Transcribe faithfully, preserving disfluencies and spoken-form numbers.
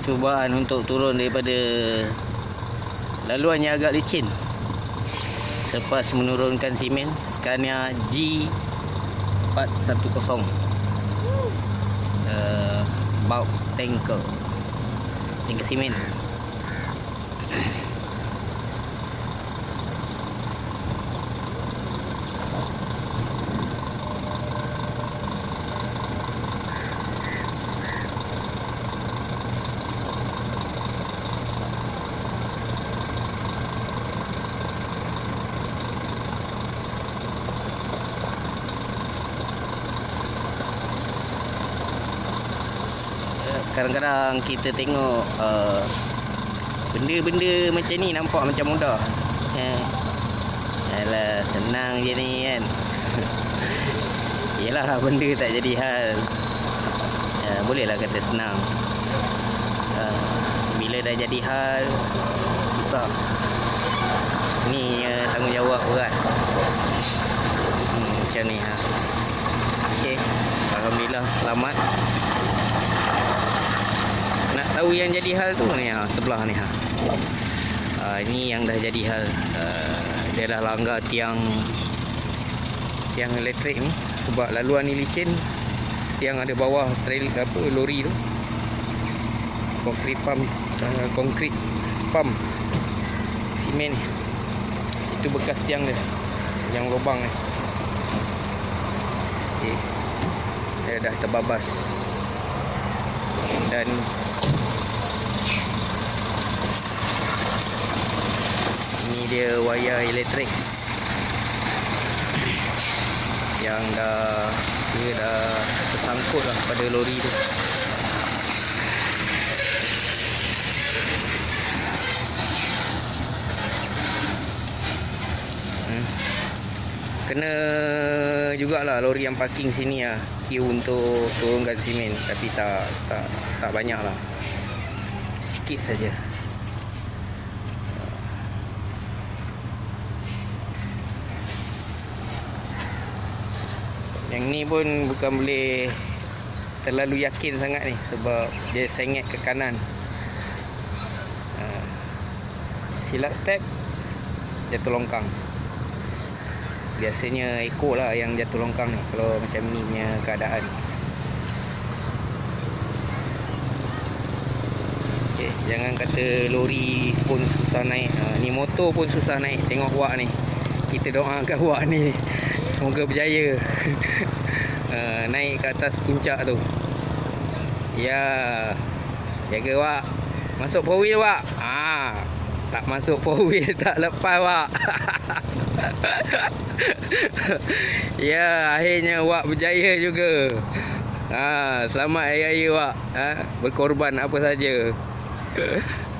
cubaan untuk turun daripada laluan yang agak licin selepas menurunkan simen Scania G empat satu kosong uh, bulk tanker tanker simen. Kadang-kadang kita tengok uh, benda-benda macam ni nampak macam mudah. Eh, alah, senang je ni kan. Yelah, benda tak jadi hal. Ya, bolehlah kata senang. Uh, bila dah jadi hal, susah. Ni uh, tanggungjawab berat. Hmm, macam ni ha. Okey, alhamdulillah selamat. Nak tahu yang jadi hal tu ni ha, sebelah ni ha. Uh, ini yang dah jadi hal. Uh, dia dah langgar tiang tiang elektrik ni sebab laluan ni licin. Tiang ada bawah trail apa lori tu. Konkrit pump, uh, konkrit pump simen ni. Itu bekas tiang dia yang lubang ni. Okey. Dia dah terbabas. Dan ini dia wayar elektrik yang dah dia dah tersangkut lah pada lori tu. hmm. Kena jugalah lori yang parking sini lah queue untuk turunkan simen, tapi tak tak tak banyak lah, sikit saja. Yang ni pun bukan boleh terlalu yakin sangat ni sebab dia sengit ke kanan. Silap step, jatuh longkang. Biasanya ekor lah yang jatuh longkang ni kalau macam ni punya keadaan. Okay, jangan kata lori pun susah naik, ha, ni motor pun susah naik. Tengok wak ni. Kita doakan wak ni semoga berjaya. ha, Naik ke atas puncak tu. Ya, jaga wak. Masuk four wheel wak. Ah, tak masuk four wheel, tak lepas wak. Ya, akhirnya wak berjaya juga. ha, Selamat hari raya wak. ha, Berkorban apa saja.